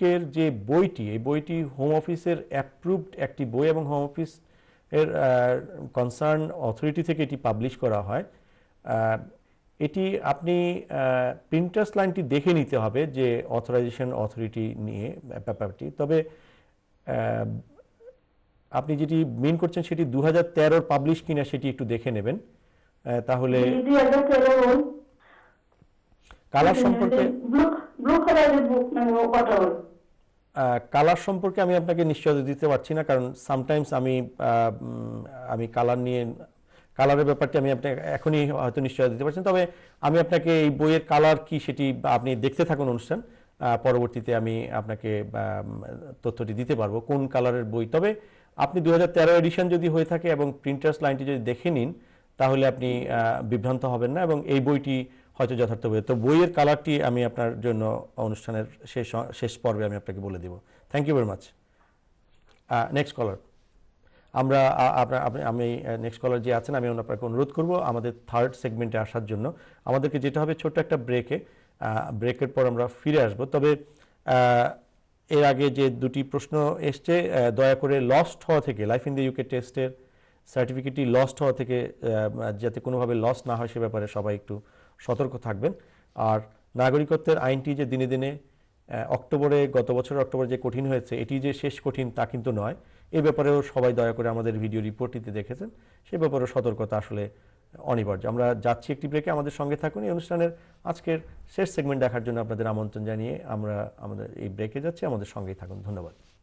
আজকের যে বইটি, এই বইটি হোম অফিসের অ্যাপ্রুভড একটি বই এবং হোম অফিস এর কনসার্ন অথরিটি থেকে এটি পাবলিশ করা হয়। এটি আপনি প্রিন্টার্স লাইনটি দেখে নিতে হবে যে অথরাইজেশন অথরিটি নিয়ে ব্যাপারটি। তবে আপনি যেটি মিন করছেন সেটি 2013 পাবলিশ কিনা সেটি একটু দেখে নেবেন, তাহলে কালার সম্পর্কে কালার সম্পর্কে আমি আপনাকে নিশ্চয়তা দিতে পারছি না, কারণ সামটাইমস আমি কালার নিয়ে কালারের ব্যাপারটি আমি আপনাকে এখনই হয়তো নিশ্চয়তা দিতে পারছি। তবে আমি আপনাকে এই বইয়ের কালার কি সেটি আপনি দেখতে থাকুন অনুষ্ঠান, পরবর্তীতে আমি আপনাকে তথ্যটি দিতে পারবো কোন কালারের বই। তবে আপনি 2013 এডিশন যদি হয়ে থাকে এবং প্রিন্টার্স লাইনটি যদি দেখে নিন তাহলে আপনি বিভ্রান্ত হবেন না এবং এই বইটি হয়তো যথার্থ বই। তো বইয়ের কালারটি আমি আপনার জন্য অনুষ্ঠানের শেষ পর্বে আমি আপনাকে বলে দেব। Thank you very much. Next caller আমি নেক্সট কলার যে আছেন আমি আপনাকে অনুরোধ করব আমাদের থার্ড সেগমেন্টে আসার জন্য। আমাদেরকে যেতে হবে ছোট্ট একটা ব্রেকের পর আমরা ফিরে আসব। তবে এর আগে যে দুটি প্রশ্ন এসছে, দয়া করে লস্ট হওয়া থেকে, লাইফ ইন দ্য ইউকে টেস্টের সার্টিফিকেটটি লস্ট হওয়া থেকে যাতে কোনোভাবে লস না হয় সে ব্যাপারে সবাই একটু সতর্ক থাকবেন। আর নাগরিকত্বের আইনটি যে দিনে দিনে গত বছর অক্টোবরে যে কঠিন হয়েছে, এটি যে শেষ কঠিন তা কিন্তু নয়। এই ব্যাপারেও সবাই দয়া করে আমাদের ভিডিও রিপোর্টটিতে দেখেছেন, সে ব্যাপারেও সতর্কতা আসলে অনিবার্য। আমরা যাচ্ছি একটি ব্রেকে, আমাদের সঙ্গে থাকুন। এই অনুষ্ঠানের আজকের শেষ সেগমেন্ট দেখার জন্য আপনাদের আমন্ত্রণ জানিয়ে আমরা আমাদের এই ব্রেকে যাচ্ছি, আমাদের সঙ্গেই থাকুন। ধন্যবাদ।